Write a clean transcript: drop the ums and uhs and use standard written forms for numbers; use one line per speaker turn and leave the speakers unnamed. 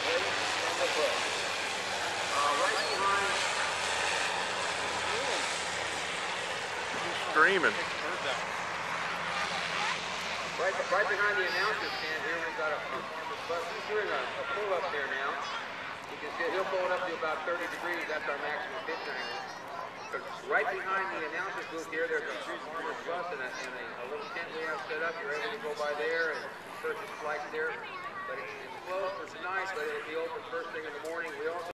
Ready? And the play. Right behind.
Screaming.
Right behind the announcer's stand here, we've got a farmer's bus. He's doing a pull-up there now. You can see he'll pull it up to about 30 degrees. That's our maximum pitch angle. But right behind the announcer's booth here, there's a farmer's bus and a little tent we have set up. You're able to go by there and purchase flights there. But it's closed for tonight, but it'll be open first thing in the morning. We also